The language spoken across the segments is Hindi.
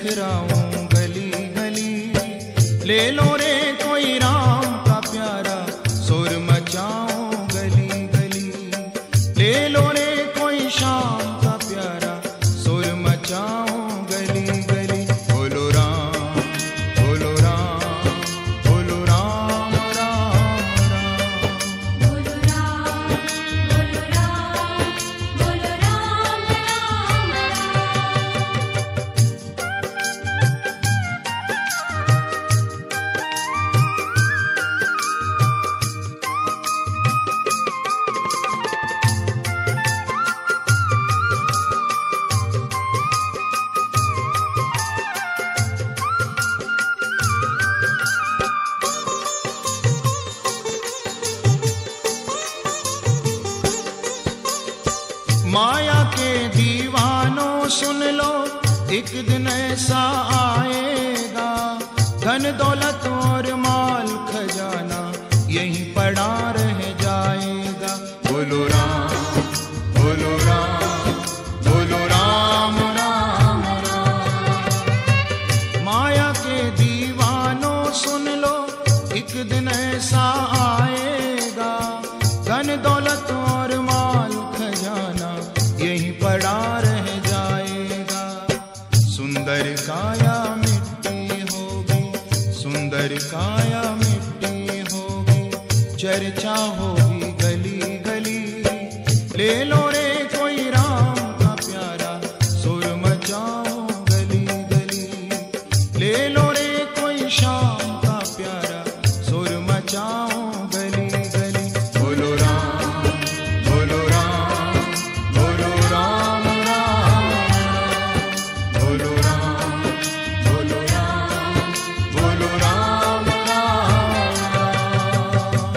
बिखराऊं गली गली। ले लो रे कोई राम का प्यारा, सुर मचाऊं गली गली। ले लो रे कोई श्याम का प्यारा, सुर मचाऊं गली गली। बोलो राम, बोलो राम, बोलो राम राम राम। बोलो राम, बोलो राम, बोलो राम राम माया के दीवानों सुन लो, एक दिन ऐसा आएगा, धन दौलत और माल खजाना यहीं पड़ा रह जाएगा। बोलो राम, बोलो राम, बोलो राम राम राम। माया के दीवानों सुन लो, एक दिन ऐसा आएगा, धन दौलत और माल खजाना यहीं पड़ा रह जाएगा। सुंदर काया मिट्टी होगी, सुंदर काया मिट्टी होगी, चर्चा होगी गली गली। ले लो रे कोई राम का प्यारा, सुर मचाओ गली गली। ले लो रे कोई श्याम का प्यारा, सुर मचाओ गली गली। बोलो राम, बोलो राम, बोलो राम राम राम। बोलो राम, बोलो राम, बोलो राम राम राम।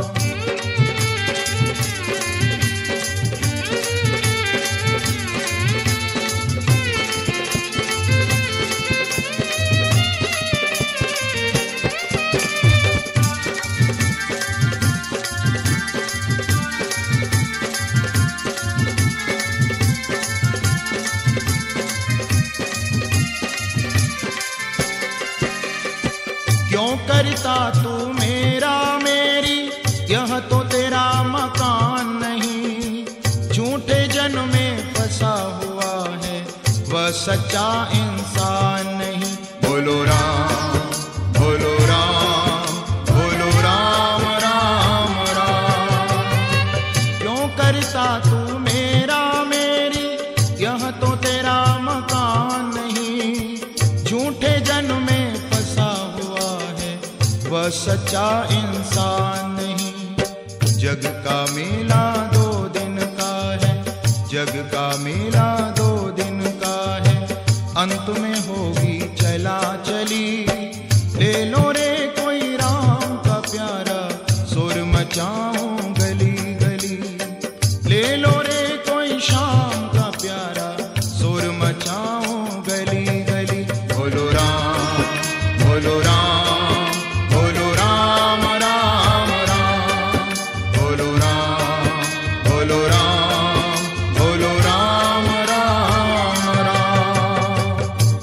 क्यों करता तू मेरा मेरी, यह तो तेरा मकान नहीं। झूठे जन्म में फंसा हुआ है, वह सच्चा इंसान नहीं। बोलो राम, बोलो राम, बोलो राम राम राम। क्यों करता तू मेरा मेरी, यह तो तेरा मकान नहीं। झूठे जन्म में फंसा हुआ है, वह सच्चा इंसान नहीं। जग का मेला 2 दिन का है, जग का मेला 2 दिन का है, अंत में होगी चला चली। ले लो रे कोई राम का प्यारा, सुर मचाऊं गली गली। ले लो रे कोई श्याम का प्यारा, सुर मचाऊं गली गली। बोलो राम, बोलो राम, बोलो राम राम राम। बोलो राम, बोलो राम, बोलो राम राम राम।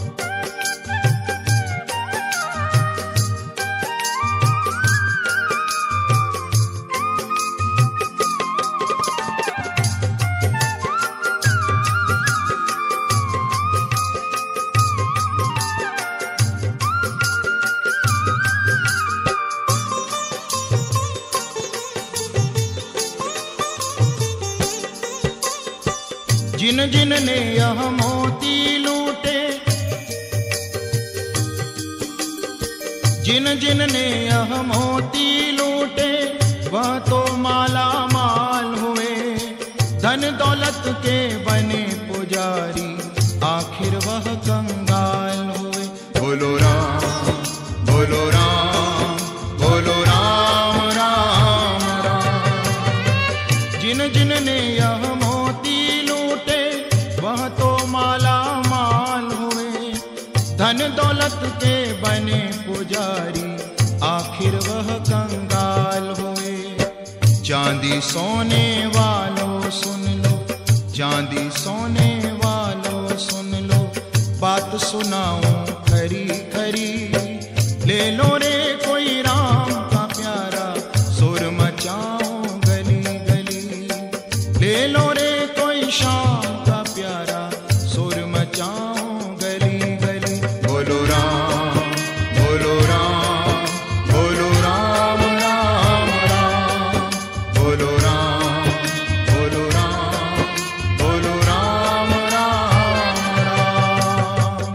जिन जिन ने यह मोती लूटे, जिन जिन ने यह मोती लूटे, वह तो माला माल हुए। धन दौलत के बने पुजारी, आखिर वह कंगाल हुए। बोलो राम, बोलो राम, बोलो राम राम राम। जिन जिन ने यह मोती लूटे, वह तो माला माल हुए। धन दौलत के बने पुजारी, आखिर वह कंगाल हुए। चांदी सोने वालों सुन लो, चांदी सोने वालों सुन लो, बात सुनाऊं खरी खरी। ले लो रे कोई राम का प्यारा, शोर मचाऊं गली गली। ले लो रे कोई श्याम का प्यारा, शोर मचाऊं गली गली। बोलो राम बोलो राम बोलो राम राम राम। बोलो राम बोलो राम बोलो राम राम राम।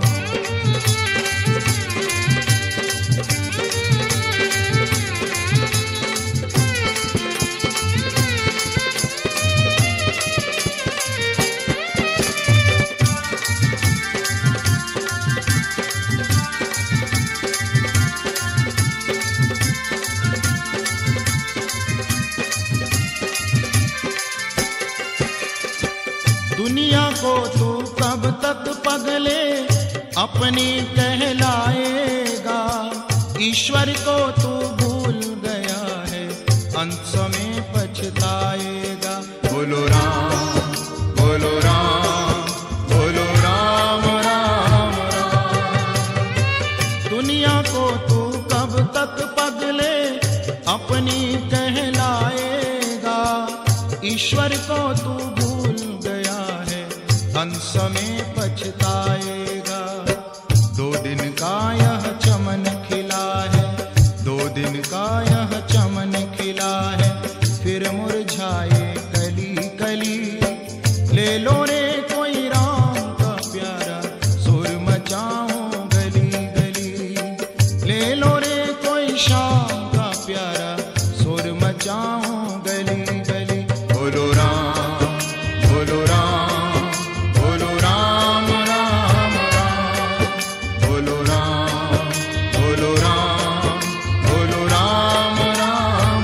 दुनिया को तू कब तक पगले अपनी कहलाएगा। ईश्वर को तू भूल गया है, अंत समय पछताएगा। बोलो राम बोलो राम बोलो राम राम राम। दुनिया को तू कब तक पगले अपनी कहलाएगा। ईश्वर को तू भूल गया है, अंत समय पछताएगा। 2 दिन का यह चमन खिला है, 2 दिन का यह चमन खिला है, फिर मुरझाए कली कली। ले लो रे कोई राम का प्यारा, शोर मचाऊं गली गली। ले लो रे कोई श्याम का प्यारा, शोर मचाऊं गली गली। बोलो राम बोलो राम बोलो राम राम राम। बोलो राम बोलो राम बोलो राम राम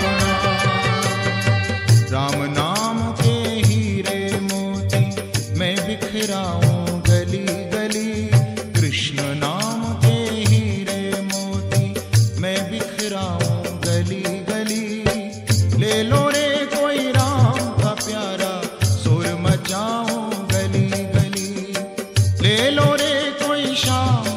राम। राम नाम के हीरे मोती मैं बिखराऊं गली गली। कृष्ण नाम के हीरे मोती मैं बिखराऊं गली गली। ले लो रे कोई राम का प्यारा, शोर मचाऊं गली गली। ले लो रे कोई श्याम